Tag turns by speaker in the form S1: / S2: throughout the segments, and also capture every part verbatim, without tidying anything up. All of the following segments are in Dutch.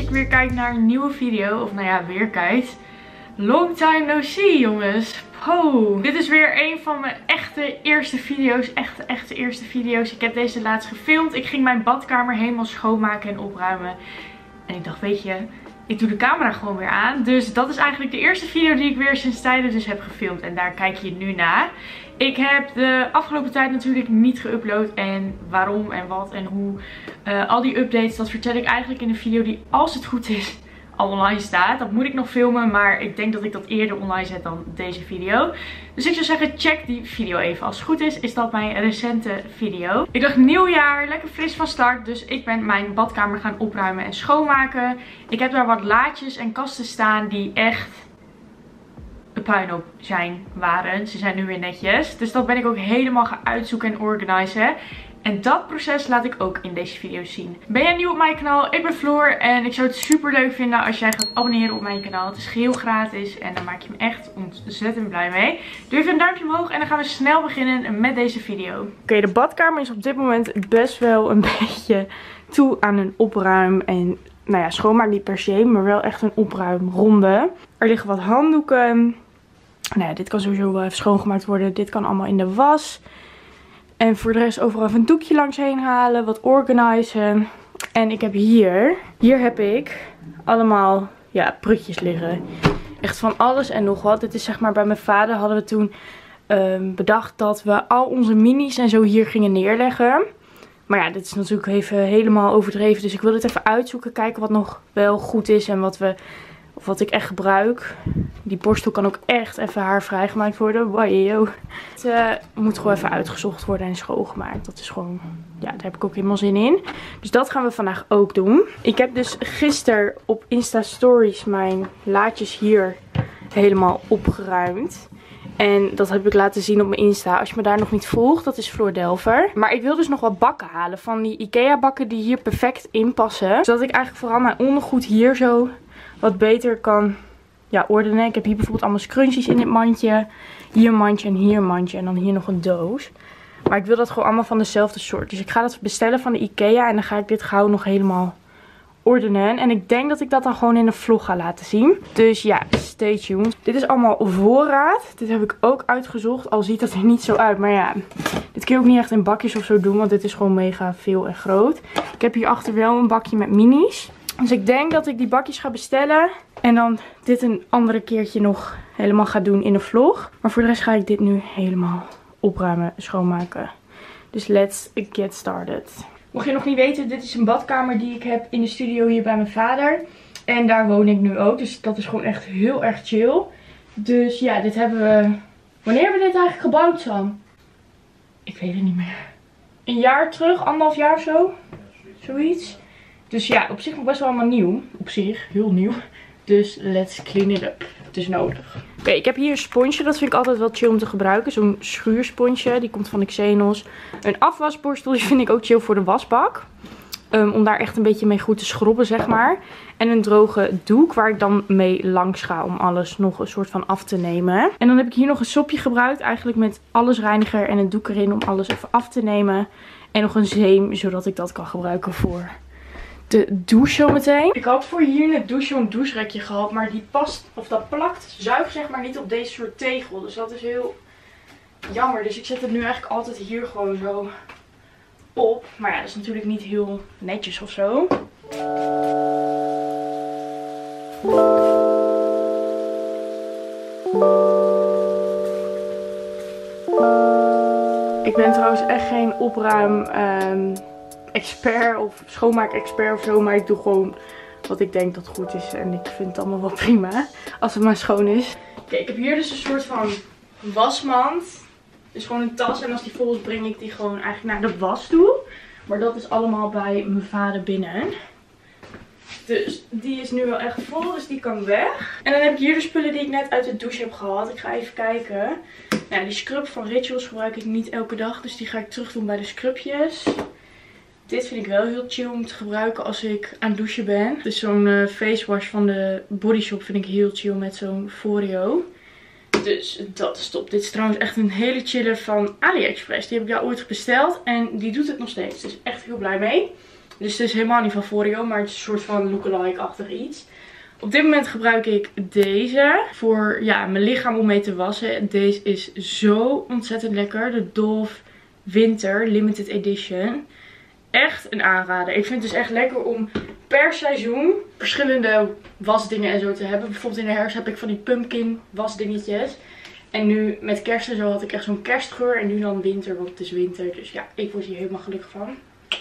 S1: ik weer kijk naar een nieuwe video. Of nou ja, weer kijkt. Long time no see, jongens. Oh, dit is weer een van mijn echte eerste video's. Echte, echte eerste video's. Ik heb deze laatst gefilmd. Ik ging mijn badkamer helemaal schoonmaken en opruimen. En ik dacht, weet je, ik doe de camera gewoon weer aan. Dus dat is eigenlijk de eerste video die ik weer sinds tijden dus heb gefilmd. En daar kijk je nu naar. Ik heb de afgelopen tijd natuurlijk niet geüpload. En waarom en wat en hoe. Uh, al die updates, dat vertel ik eigenlijk in een video die, als het goed is, al online staat. Dat moet ik nog filmen, maar ik denk dat ik dat eerder online zet dan deze video. Dus ik zou zeggen, check die video even. Als het goed is, is dat mijn recente video. Ik dacht, nieuwjaar, lekker fris van start. Dus ik ben mijn badkamer gaan opruimen en schoonmaken. Ik heb daar wat laadjes en kasten staan die echt een puinhoop zijn, waren. Ze zijn nu weer netjes. Dus dat ben ik ook helemaal gaan uitzoeken en organiseren. En dat proces laat ik ook in deze video zien. Ben jij nieuw op mijn kanaal? Ik ben Floor en ik zou het super leuk vinden als jij gaat abonneren op mijn kanaal. Het is geheel gratis en daar maak je me echt ontzettend blij mee. Doe even een duimpje omhoog en dan gaan we snel beginnen met deze video. Oké, okay, de badkamer is op dit moment best wel een beetje toe aan een opruim. En nou ja, schoonmaak niet per se, maar wel echt een opruimronde. Er liggen wat handdoeken. Nou ja, dit kan sowieso wel even schoongemaakt worden. Dit kan allemaal in de was. En voor de rest overal even een doekje langs heen halen. Wat organiseren. En ik heb hier. Hier heb ik allemaal ja, prutjes liggen. Echt van alles en nog wat. Dit is zeg maar bij mijn vader hadden we toen um, bedacht dat we al onze minis en zo hier gingen neerleggen. Maar ja, dit is natuurlijk even helemaal overdreven. Dus ik wil dit even uitzoeken. Kijken wat nog wel goed is en wat we... Of wat ik echt gebruik. Die borstel kan ook echt even haarvrij gemaakt worden. Wow. Het uh, moet gewoon even uitgezocht worden en schoongemaakt. Dat is gewoon, ja, daar heb ik ook helemaal zin in. Dus dat gaan we vandaag ook doen. Ik heb dus gisteren op Insta Stories mijn laadjes hier helemaal opgeruimd. En dat heb ik laten zien op mijn Insta. Als je me daar nog niet volgt, dat is Floor Delver. Maar ik wil dus nog wat bakken halen. Van die Ikea bakken die hier perfect in passen. Zodat ik eigenlijk vooral mijn ondergoed hier zo wat beter kan ja, ordenen. Ik heb hier bijvoorbeeld allemaal scrunchies in dit mandje. Hier een mandje en hier een mandje. En dan hier nog een doos. Maar ik wil dat gewoon allemaal van dezelfde soort. Dus ik ga dat bestellen van de Ikea. En dan ga ik dit gauw nog helemaal ordenen. En ik denk dat ik dat dan gewoon in een vlog ga laten zien. Dus ja, stay tuned. Dit is allemaal voorraad. Dit heb ik ook uitgezocht. Al ziet dat er niet zo uit. Maar ja, dit kun je ook niet echt in bakjes of zo doen. Want dit is gewoon mega veel en groot. Ik heb hierachter wel een bakje met minis. Dus ik denk dat ik die bakjes ga bestellen. En dan dit een andere keertje nog helemaal ga doen in een vlog. Maar voor de rest ga ik dit nu helemaal opruimen, schoonmaken. Dus let's get started. Mocht je nog niet weten, dit is een badkamer die ik heb in de studio hier bij mijn vader. En daar woon ik nu ook. Dus dat is gewoon echt heel erg chill. Dus ja, dit hebben we... Wanneer hebben we dit eigenlijk gebouwd, Sam? Ik weet het niet meer. Een jaar terug, anderhalf jaar of zo. Zoiets. Dus ja, op zich nog best wel allemaal nieuw. Op zich, heel nieuw. Dus let's clean it up. Het is nodig. Oké, okay, ik heb hier een sponsje. Dat vind ik altijd wel chill om te gebruiken. Zo'n schuursponsje. Die komt van de Xenos. Een afwasborstel. Die vind ik ook chill voor de wasbak. Um, om daar echt een beetje mee goed te schrobben, zeg maar. En een droge doek waar ik dan mee langs ga om alles nog een soort van af te nemen. En dan heb ik hier nog een sopje gebruikt. Eigenlijk met allesreiniger en een doek erin om alles even af te nemen. En nog een zeem, zodat ik dat kan gebruiken voor de douche zometeen. Ik had voor hier in het douche een doucherekje gehad. Maar die past, of dat plakt, zuigt zeg maar niet op deze soort tegel. Dus dat is heel jammer. Dus ik zet het nu eigenlijk altijd hier gewoon zo op. Maar ja, dat is natuurlijk niet heel netjes of zo. Ik ben trouwens echt geen opruim um, expert of schoonmaak expert of zo. Maar ik doe gewoon wat ik denk dat goed is. En ik vind het allemaal wel prima. Als het maar schoon is. Oké, ik heb hier dus een soort van wasmand. Dus gewoon een tas. En als die vol is, breng ik die gewoon eigenlijk naar de was toe. Maar dat is allemaal bij mijn vader binnen. Dus die is nu wel echt vol. Dus die kan weg. En dan heb ik hier de spullen die ik net uit de douche heb gehad. Ik ga even kijken. Nou, die scrub van Rituals gebruik ik niet elke dag. Dus die ga ik terug doen bij de scrubjes. Dit vind ik wel heel chill om te gebruiken als ik aan het douchen ben. Dus zo'n uh, face wash van de Body Shop vind ik heel chill met zo'n Foreo. Dus dat is top. Dit is trouwens echt een hele chille van AliExpress. Die heb ik daar ooit besteld. En die doet het nog steeds. Dus echt heel blij mee. Dus het is helemaal niet van Foreo, maar het is een soort van lookalike-achtig iets. Op dit moment gebruik ik deze voor ja, mijn lichaam om mee te wassen. Deze is zo ontzettend lekker. De Dove Winter Limited Edition. Echt een aanrader. Ik vind het dus echt lekker om per seizoen verschillende wasdingen en zo te hebben. Bijvoorbeeld in de herfst heb ik van die pumpkin wasdingetjes. En nu met kerst en zo had ik echt zo'n kerstgeur. En nu dan winter, want het is winter. Dus ja, ik word hier helemaal gelukkig van.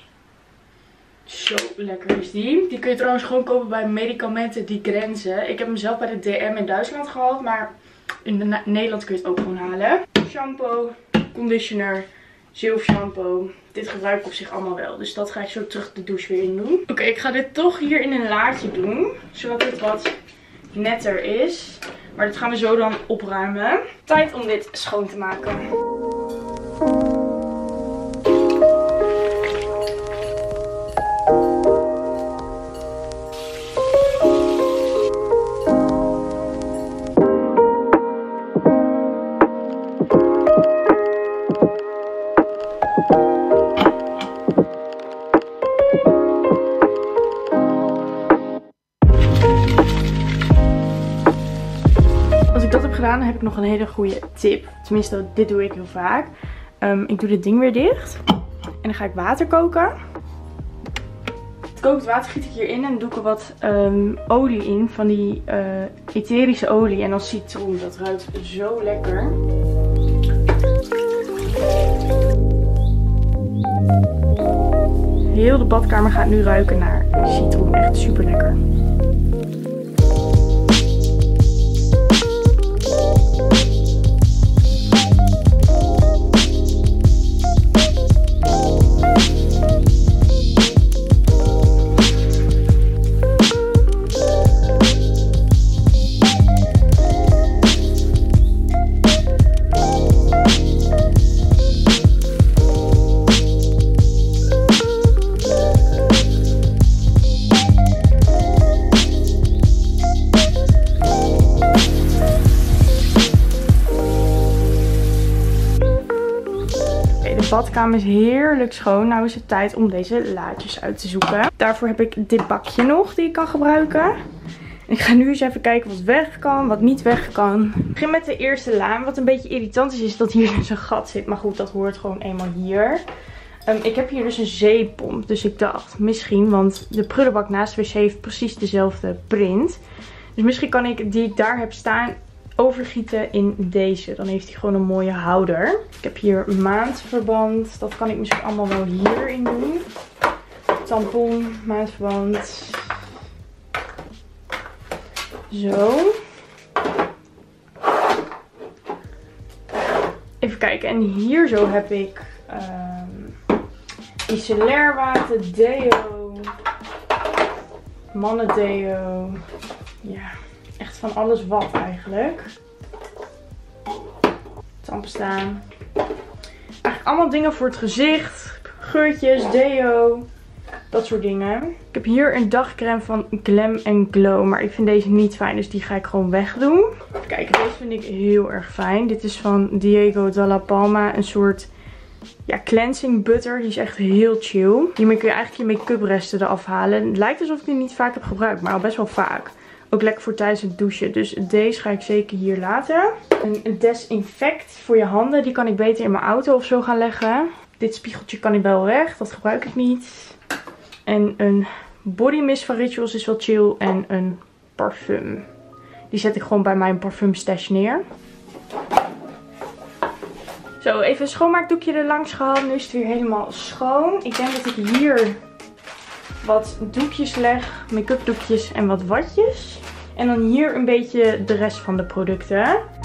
S1: Zo lekker is die. Die kun je trouwens gewoon kopen bij Medicamenten die Grenzen. Ik heb hem zelf bij de D M in Duitsland gehaald. Maar in de Nederland kun je het ook gewoon halen. Shampoo, conditioner, zilvershampoo. Dit gebruik ik op zich allemaal wel. Dus dat ga ik zo terug de douche weer in doen. Oké, okay, ik ga dit toch hier in een laadje doen. Zodat het wat netter is. Maar dit gaan we zo dan opruimen. Tijd om dit schoon te maken. Dan heb ik nog een hele goede tip. Tenminste, dit doe ik heel vaak. Um, ik doe dit ding weer dicht. En dan ga ik water koken. Het kokend water giet ik hierin. En doe ik er wat um, olie in. Van die uh, etherische olie. En dan citroen. Dat ruikt zo lekker. Heel de badkamer gaat nu ruiken naar citroen. Echt super lekker. De badkamer is heerlijk schoon. Nou is het tijd om deze laadjes uit te zoeken. Daarvoor heb ik dit bakje nog die ik kan gebruiken. Ik ga nu eens even kijken wat weg kan, wat niet weg kan. Ik begin met de eerste la. Wat een beetje irritant is, is dat hier dus een gat zit. Maar goed, dat hoort gewoon eenmaal hier. Um, ik heb hier dus een zeepomp. Dus ik dacht, misschien, want de prullenbak naast de wc heeft precies dezelfde print. Dus misschien kan ik die ik daar heb staan overgieten in deze. Dan heeft hij gewoon een mooie houder. Ik heb hier maandverband. Dat kan ik misschien allemaal wel hierin doen. Tampon, maandverband. Zo. Even kijken. En hier zo heb ik um, micellair water, deo, mannendeo. Ja. Echt van alles wat eigenlijk. Tandpasta. Eigenlijk allemaal dingen voor het gezicht. Geurtjes, deo. Dat soort dingen. Ik heb hier een dagcreme van Glam Glow. Maar ik vind deze niet fijn. Dus die ga ik gewoon wegdoen. Kijk, deze vind ik heel erg fijn. Dit is van Diego Dalla Palma. Een soort ja, cleansing butter. Die is echt heel chill. Hiermee kun je eigenlijk je make-up resten eraf halen. Het lijkt alsof ik die niet vaak heb gebruikt. Maar al best wel vaak. Ook lekker voor tijdens het douchen. Dus deze ga ik zeker hier laten. Een desinfect voor je handen. Die kan ik beter in mijn auto of zo gaan leggen. Dit spiegeltje kan ik wel weg. Dat gebruik ik niet. En een body mist van Rituals is wel chill. En een parfum. Die zet ik gewoon bij mijn parfum stash neer. Zo, even een schoonmaakdoekje er langs gehad. Nu is het weer helemaal schoon. Ik denk dat ik hier wat doekjes leg. Make-up doekjes en wat watjes. En dan hier een beetje de rest van de producten.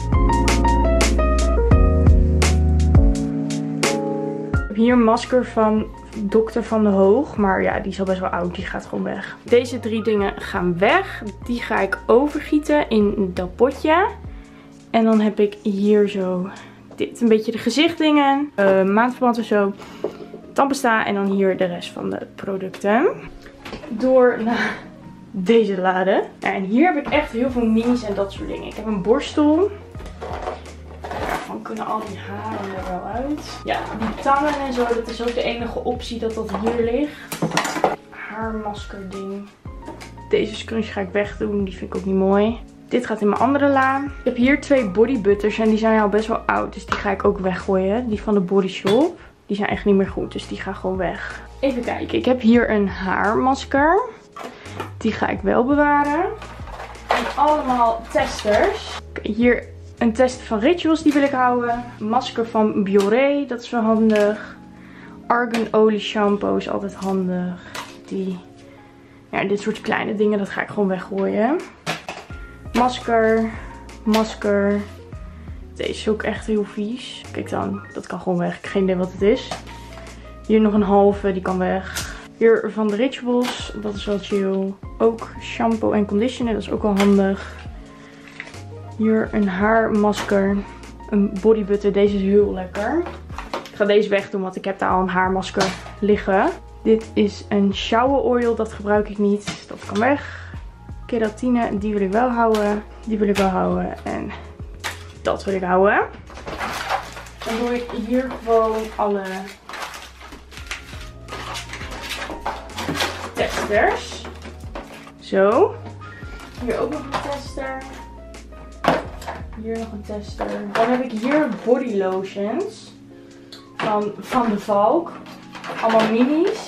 S1: Ik heb hier een masker van dokter Van de Hoog. Maar ja, die is al best wel oud. Die gaat gewoon weg. Deze drie dingen gaan weg. Die ga ik overgieten in dat potje. En dan heb ik hier zo dit. Een beetje de gezichtdingen. Uh, maandverband of zo. Tandpasta. En dan hier de rest van de producten. Door naar deze lade. Ja, en hier heb ik echt heel veel minis en dat soort dingen. Ik heb een borstel. Daarvan kunnen al die haren er wel uit. Ja, die tangen en zo. Dat is ook de enige optie dat dat hier ligt. haarmasker ding. Deze scrunchie ga ik wegdoen. Die vind ik ook niet mooi. Dit gaat in mijn andere la. Ik heb hier twee body butters en die zijn al best wel oud. Dus die ga ik ook weggooien. Die van de Body Shop. Die zijn echt niet meer goed. Dus die gaan gewoon weg. Even kijken. Ik heb hier een haarmasker. Die ga ik wel bewaren. En allemaal testers. Hier een tester van Rituals. Die wil ik houden. Een masker van Bioré. Dat is wel handig. Argan olie shampoo is altijd handig. Die... Ja, dit soort kleine dingen. Dat ga ik gewoon weggooien. Masker, masker. Deze is ook echt heel vies. Kijk dan, dat kan gewoon weg. Ik heb geen idee wat het is. Hier nog een halve, die kan weg. Hier van de Rituals, dat is wel chill. Ook shampoo en conditioner, dat is ook wel handig. Hier een haarmasker, een body butter. Deze is heel lekker. Ik ga deze wegdoen, want ik heb daar al een haarmasker liggen. Dit is een shower oil, dat gebruik ik niet. Dat kan weg. Keratine, die wil ik wel houden. Die wil ik wel houden. En dat wil ik houden. Dan doe ik hier gewoon alle testers. Zo. Hier ook nog een tester. Hier nog een tester. Dan heb ik hier body lotions. Van Van de Valk. Allemaal minis.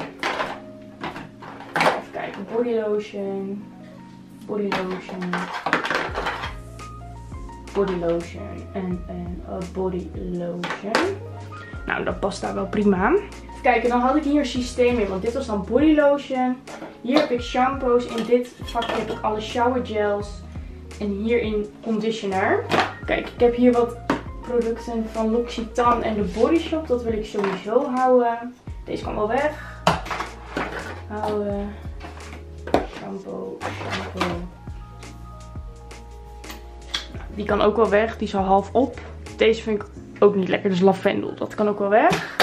S1: Even kijken. Body lotion. Body lotion. Body lotion. En een body lotion. Nou, dat past daar wel prima. Even kijken, dan had ik hier een systeem in. Want dit was dan body lotion. Hier heb ik shampoos. In dit vakje heb ik alle shower gels. En hierin conditioner. Kijk, ik heb hier wat producten van L'Occitane en de Body Shop. Dat wil ik sowieso houden. Deze kan wel weg. Houden. Shampoo, shampoo. Die kan ook wel weg. Die is al half op. Deze vind ik ook niet lekker. Dus lavendel. Dat kan ook wel weg.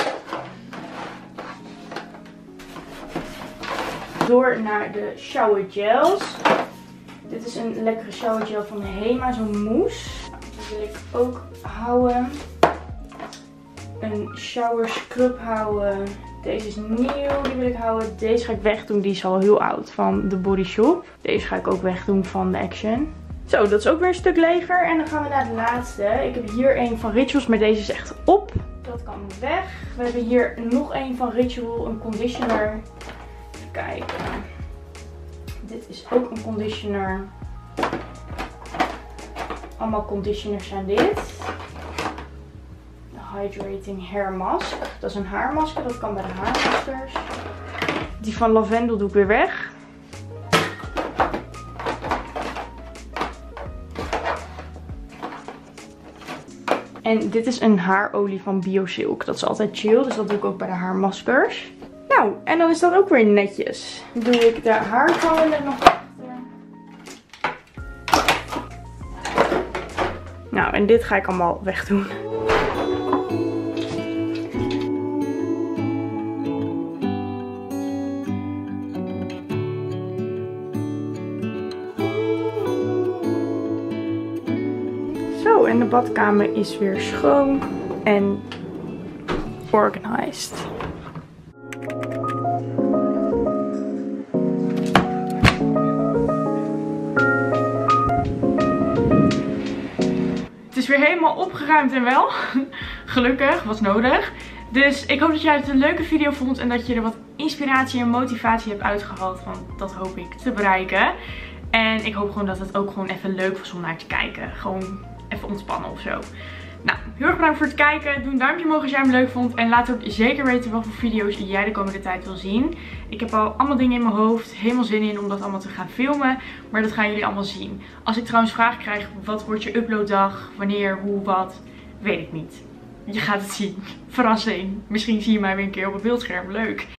S1: Door naar de shower gels. Dit is een lekkere shower gel van Hema. Zo'n mousse. Die wil ik ook houden. Een shower scrub houden. Deze is nieuw, die wil ik houden. Deze ga ik wegdoen, die is al heel oud, van de Body Shop. Deze ga ik ook wegdoen van de Action. Zo, dat is ook weer een stuk leger. En dan gaan we naar de laatste. Ik heb hier een van Rituals, maar deze is echt op. Dat kan weg. We hebben hier nog een van Ritual, een conditioner. Even kijken. Dit is ook een conditioner. Allemaal conditioners zijn dit. Hydrating Hair Mask. Dat is een haarmasker. Dat kan bij de haarmaskers. Die van lavendel doe ik weer weg. En dit is een haarolie van BioSilk. Dat is altijd chill. Dus dat doe ik ook bij de haarmaskers. Nou, en dan is dat ook weer netjes. Dan doe ik de haarkalender nog achter. Nou, en dit ga ik allemaal wegdoen. Zo, en de badkamer is weer schoon en organized. Het is weer helemaal opgeruimd en wel. Gelukkig, was nodig. Dus ik hoop dat jij het een leuke video vond en dat je er wat inspiratie en motivatie hebt uitgehaald. Want dat hoop ik te bereiken. En ik hoop gewoon dat het ook gewoon even leuk was om naar te kijken. Gewoon even ontspannen of zo. Nou, heel erg bedankt voor het kijken. Doe een duimpje omhoog als jij hem leuk vond. En laat ook zeker weten wat voor video's jij de komende tijd wil zien. Ik heb al allemaal dingen in mijn hoofd. Helemaal zin in om dat allemaal te gaan filmen. Maar dat gaan jullie allemaal zien. Als ik trouwens vragen krijg, wat wordt je uploaddag? Wanneer, hoe, wat? Weet ik niet. Je gaat het zien. Verrassing. Misschien zie je mij weer een keer op het beeldscherm. Leuk.